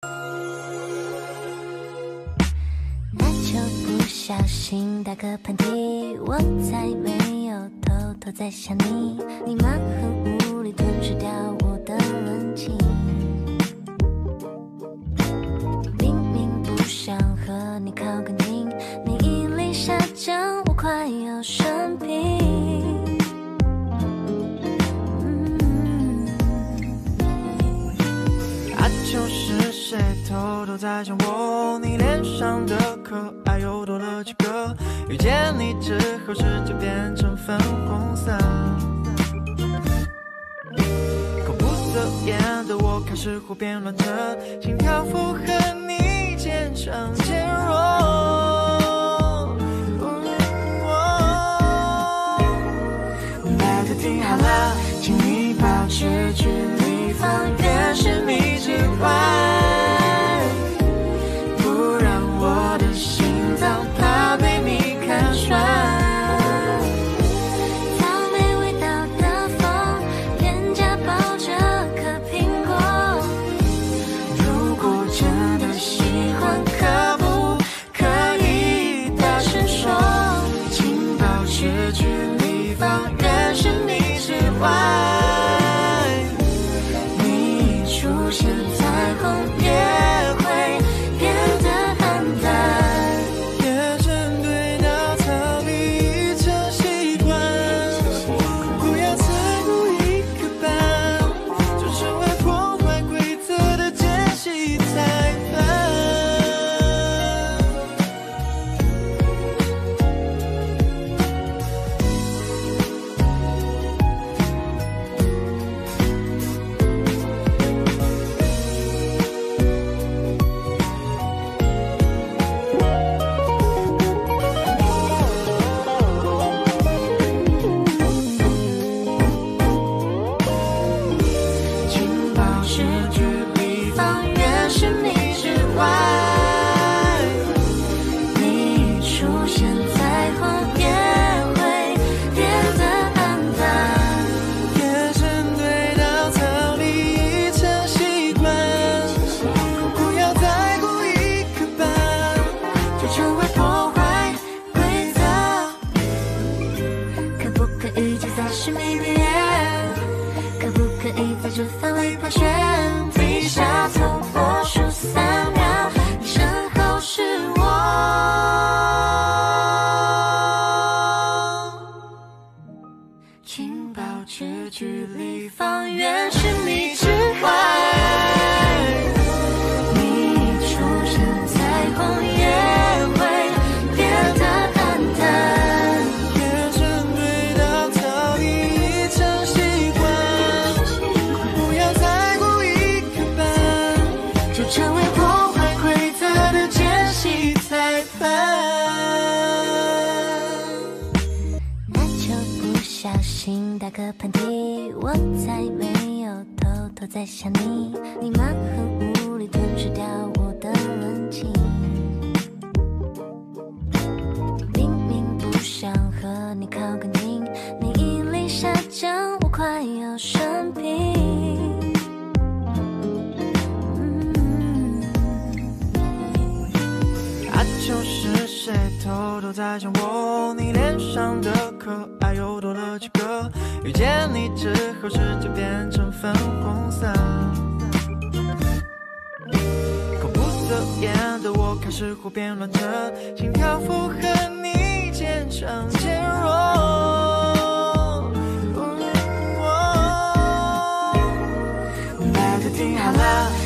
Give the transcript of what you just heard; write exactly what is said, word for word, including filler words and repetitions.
那就不小心打个喷嚏，我才没有偷偷在想你。你蛮横无理吞噬掉我的冷静，明明不想和你靠更近，你一力下降，我快要生病。嗯， 那就是谁偷偷在想我？你脸上的可爱又多了几个？遇见你之后，世界变成粉红色。口不择言的我开始胡编乱着，心跳符合你坚强坚弱。拜托听好了，请你保持距离，方圆十米之外。 这范围盘旋，地下从我数三秒，你身后是我。请保持距离，方圆十米之外。你出现彩虹也会变得暗淡， 眼神对到逃避已成习惯。 成为破坏规则的奸细裁判，那就不小心打个喷嚏，我才没有偷偷在想你。你蛮横无理吞噬掉我的冷静，明明不想和你靠更近，你一力下降，我快要生病。 就是谁偷偷在想我？你脸上的可爱又多了几个？遇见你之后，世界变成粉红色。口不择言的我开始胡编乱着，心跳符合你坚强坚弱。拜托听好了。